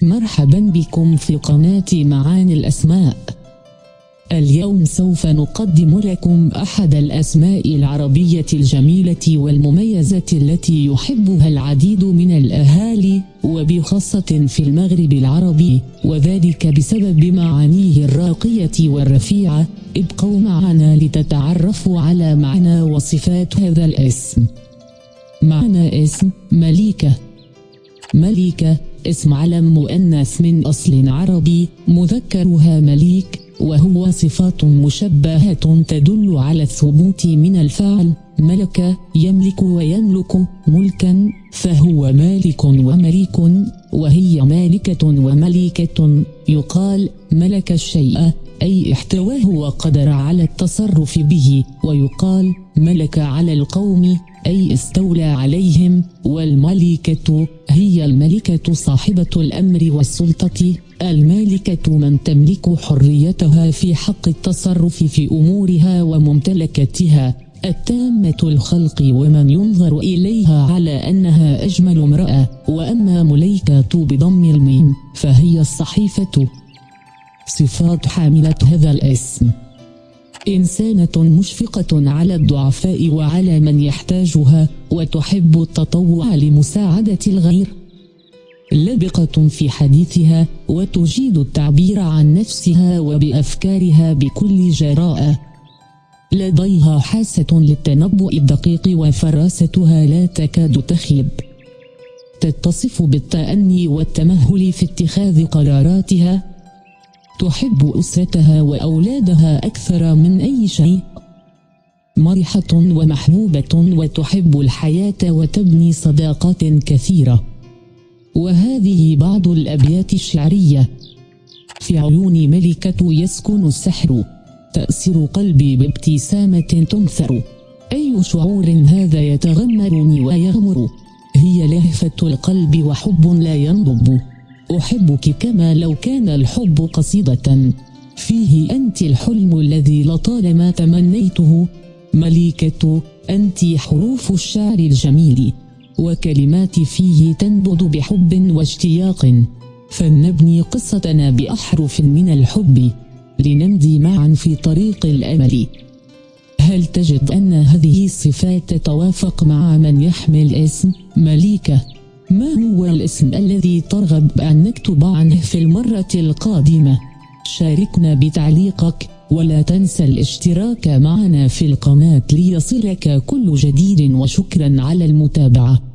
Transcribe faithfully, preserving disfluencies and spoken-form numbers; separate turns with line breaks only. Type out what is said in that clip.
مرحبا بكم في قناة معاني الأسماء. اليوم سوف نقدم لكم أحد الأسماء العربية الجميلة والمميزة التي يحبها العديد من الأهالي وبخاصة في المغرب العربي، وذلك بسبب معانيه الراقية والرفيعة. ابقوا معنا لتتعرفوا على معنى وصفات هذا الاسم. معنى اسم مليكة. مليكة اسم علم مؤنث من أصل عربي، مذكرها مليك، وهو صفات مشبهة تدل على الثبوت من الفعل. ملك يملك ويملك ملكا، فهو مالك ومليك، وهي مالكة ومليكة. يقال ملك الشيء أي احتواه وقدر على التصرف به، ويقال ملك على القوم أي استولى عليهم. والملكة هي الملكة صاحبة الأمر والسلطة، المالكة من تملك حريتها في حق التصرف في أمورها وممتلكاتها، التامة الخلق ومن ينظر إليها على أنها أجمل امرأة. وأما مليكة بضم الميم فهي الصحيفة. صفات حاملة هذا الاسم: إنسانة مشفقة على الضعفاء وعلى من يحتاجها، وتحب التطوع لمساعدة الغير. لبقة في حديثها، وتجيد التعبير عن نفسها وبأفكارها بكل جراءة. لديها حاسة للتنبؤ الدقيق وفراستها لا تكاد تخيب. تتصف بالتأني والتمهل في اتخاذ قراراتها. تحب أسرتها وأولادها أكثر من أي شيء. مرحة ومحبوبة، وتحب الحياة وتبني صداقات كثيرة. وهذه بعض الأبيات الشعرية: في عيون ملكة يسكن السحر، تأسر قلبي بابتسامة تنثر. أي شعور هذا يتغمرني ويغمر، هي لهفة القلب وحب لا ينضب. أحبك كما لو كان الحب قصيدة، فيه أنت الحلم الذي لطالما تمنيته. مليكة أنت حروف الشعر الجميل، وكلمات فيه تنبض بحب واشتياق. فلنبني قصتنا بأحرف من الحب، لنمضي معا في طريق الأمل. هل تجد أن هذه الصفات تتوافق مع من يحمل اسم مليكة؟ ما هو الاسم الذي ترغب أن نكتب عنه في المرة القادمة؟ شاركنا بتعليقك، ولا تنسى الاشتراك معنا في القناة ليصلك كل جديد، وشكرا على المتابعة.